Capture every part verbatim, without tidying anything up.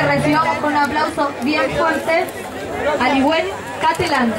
recibamos con un aplauso bien fuerte a Ligüen Catelán.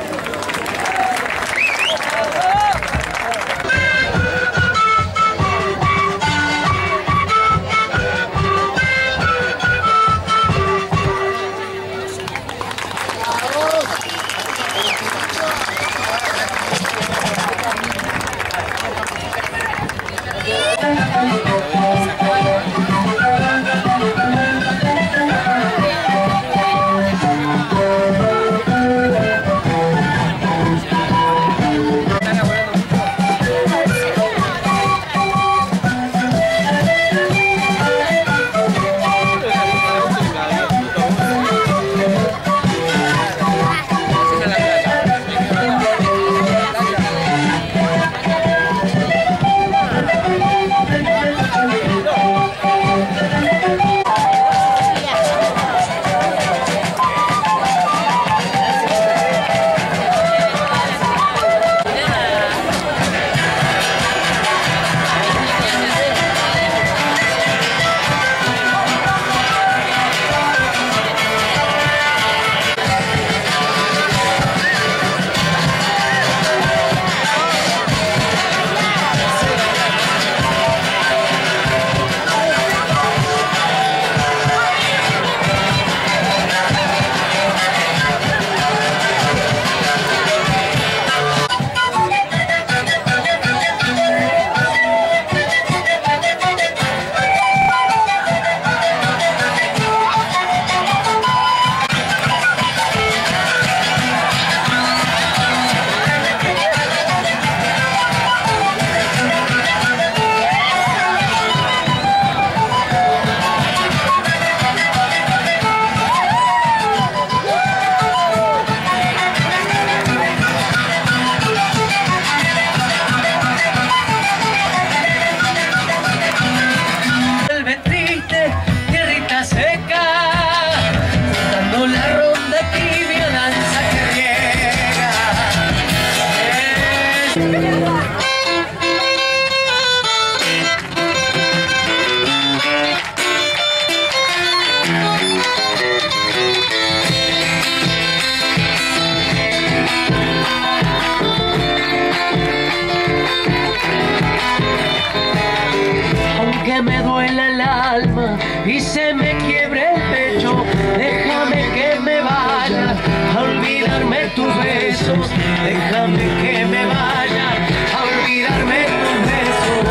Aunque me duela el alma y se me quiebre el pecho, déjame que me vaya a olvidarme tus besos, déjame que me vaya a olvidarme tus besos.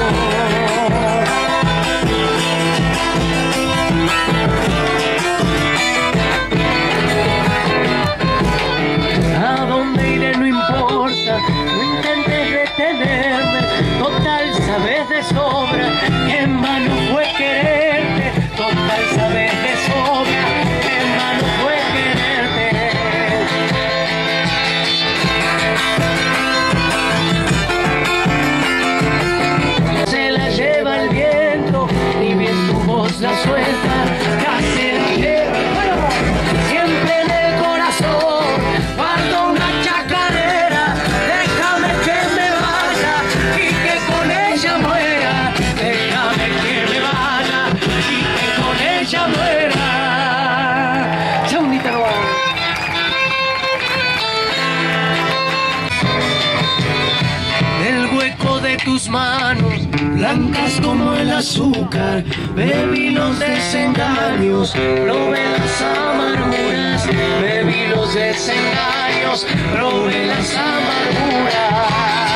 A dónde iré no importa, no intentes detenerme, total sabes de sobra que en vano fue quererte, total sabes de sobra que en vano fue quererte. Se la lleva el viento, ni bien tu voz la suelta, casi la lleva, bueno, siempre en el corazón, guardo una chacarera, déjame que me vaya y que con ella muera, déjame que me vaya y que con ella muera. Chau, Nita. Del hueco de tus manos, blancas como el azúcar, bebí los desengaños, probé las amarguras, bebí los desengaños, probé las amarguras.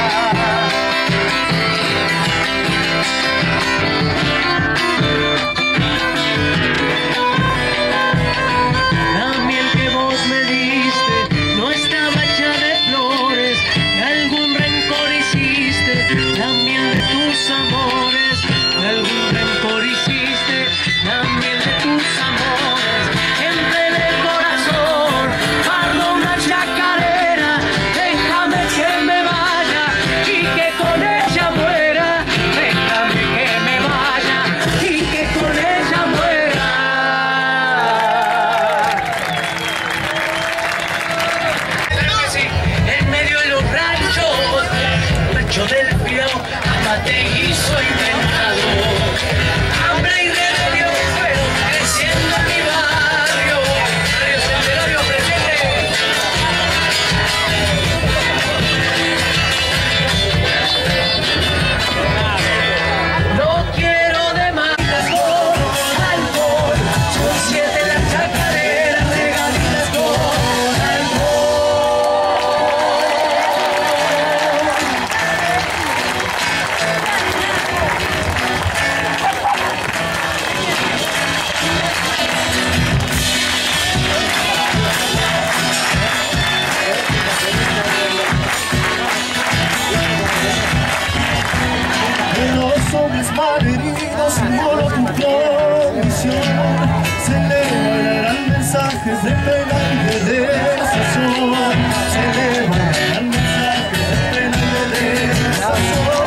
La miel que vos me diste no estaba hecha de flores, de algún rencor hiciste, la miel de tus amores, de algún rencor hiciste, la miel de tus amores, siempre en el corazón, guardo una chacarera, déjame que me vaya símbolo tu condición, celebra el gran mensaje de pena y de desazón, celebra el gran mensaje de pena y de desazón.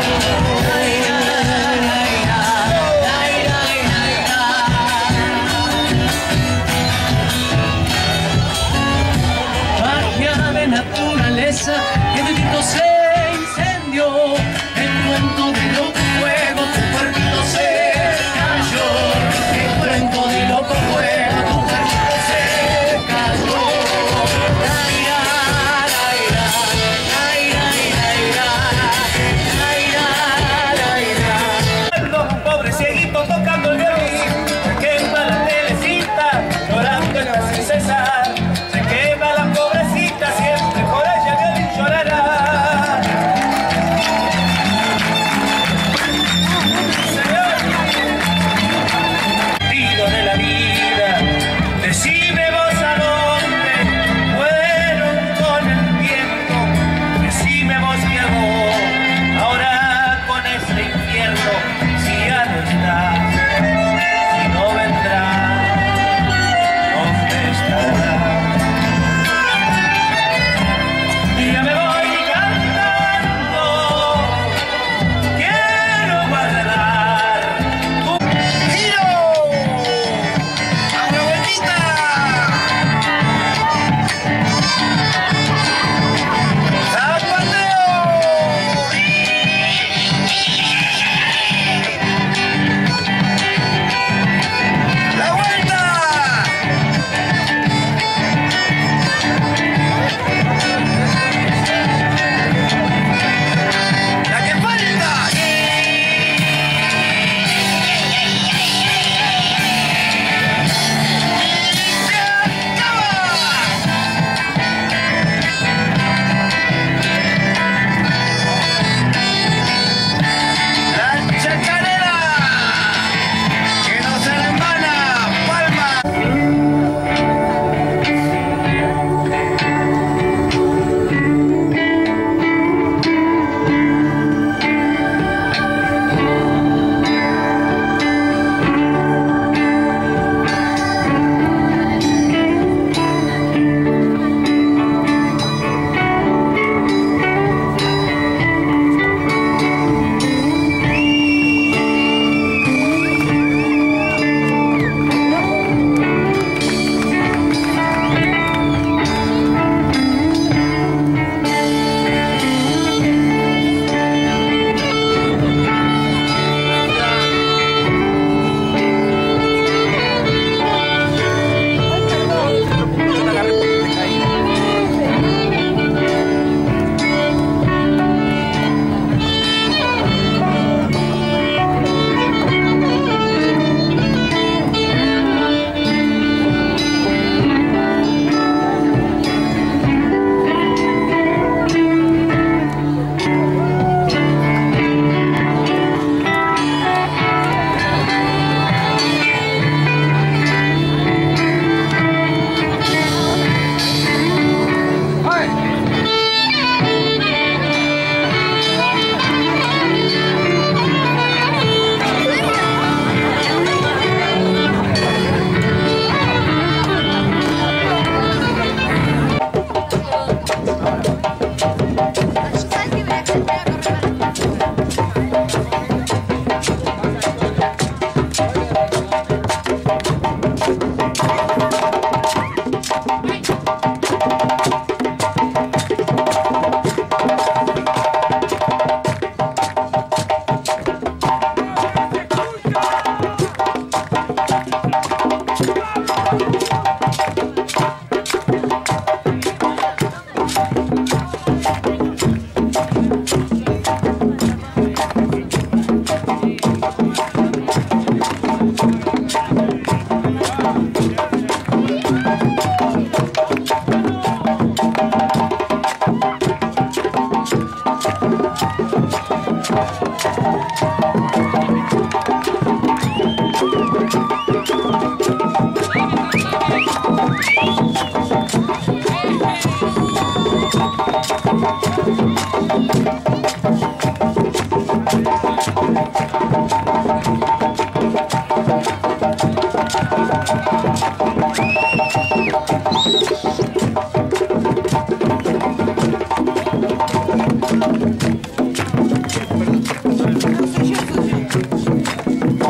Magia de naturaleza que de grito se incendió, el cuento de loco fuego, tu cuerpito se cayó, el cuento de loco fuego, tu cuerpito se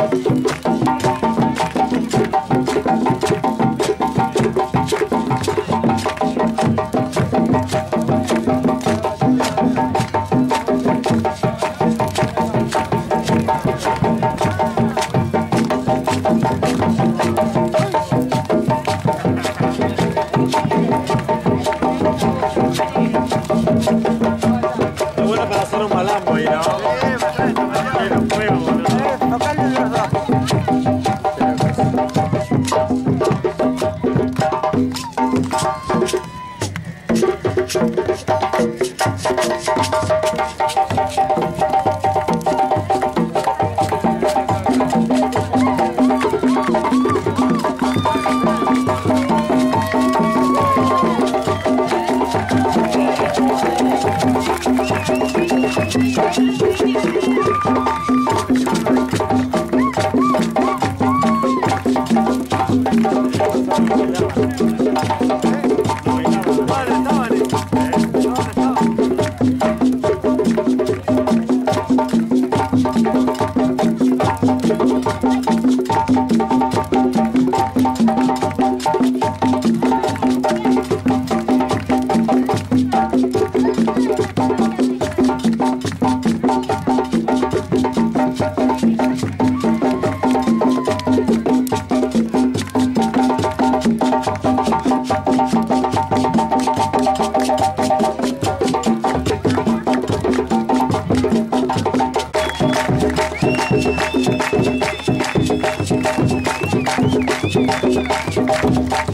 Para hacer un malambo ahí, ¿no? Tiene fuego, ¿no? Tocarle los dos. Thank you.